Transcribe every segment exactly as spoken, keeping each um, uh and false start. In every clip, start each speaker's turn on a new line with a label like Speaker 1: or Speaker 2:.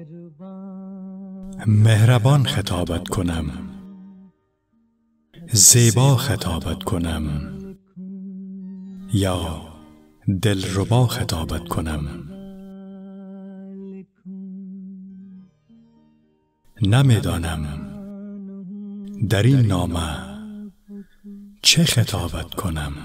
Speaker 1: مهربان خطابت کنم، زیبا خطابت کنم، یا دلربا خطابت کنم؟ نمیدانم در این نامه چه خطابت کنم.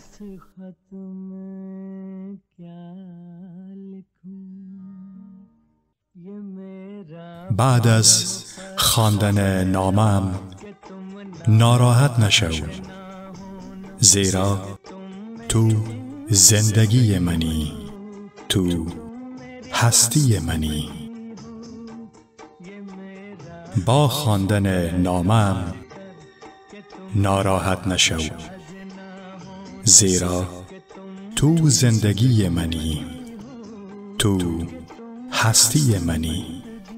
Speaker 1: بعد از خواندن نامه‌ام ناراحت نشو، زیرا تو زندگی منی، تو هستی منی. با خواندن نامه‌ام ناراحت نشو، زیرا تو زندگی منی، تو هستی منی.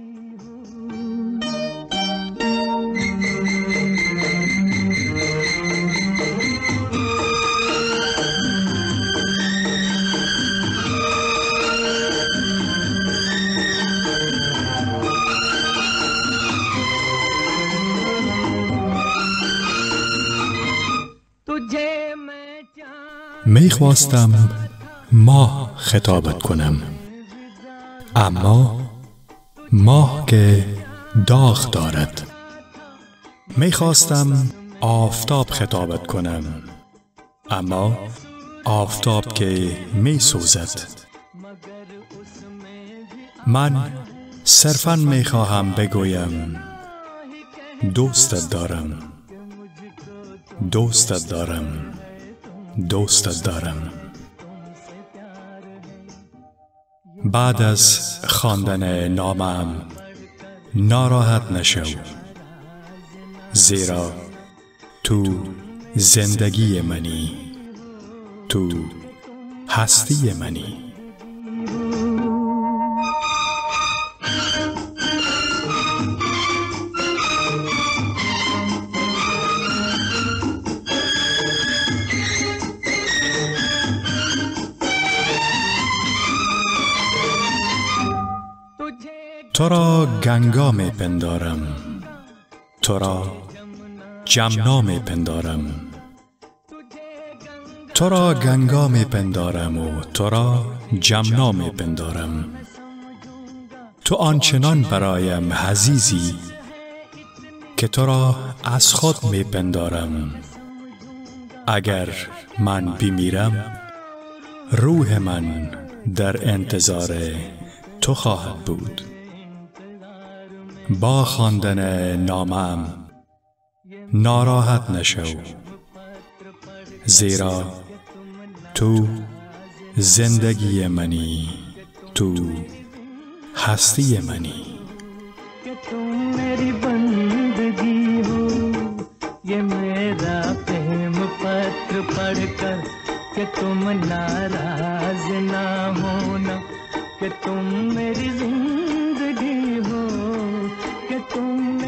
Speaker 1: می خواستم ماه خطابت کنم، اما ماه که داغ دارد. می خواستم آفتاب خطابت کنم، اما آفتاب که می سوزد. من صرفاً می خواهم بگویم دوستت دارم، دوستت دارم، دوستت دارم. بعد از خواندن نامه‌ام ناراحت نشو، زیرا تو زندگی منی، تو هستی منی. تو را گنگا می پندارم، تو را جمنا می پندارم، تو را گنگا می پندارم و تو را جمنا می پندارم. تو آنچنان برایم عزیزی که تو را از خود می پندارم. اگر من بمیرم روح من در انتظار تو خواهد بود. با خواندن نامه‌ام ناراحت نشو، زیرا تو زندگی منی، تو هستی منی.
Speaker 2: کہ تم میری بندگی ہو، یہ میرا پریم پتر پڑھ کر کہ تم ناراض نہ ہونا، کہ تم میری زندگی ہو، کہ تم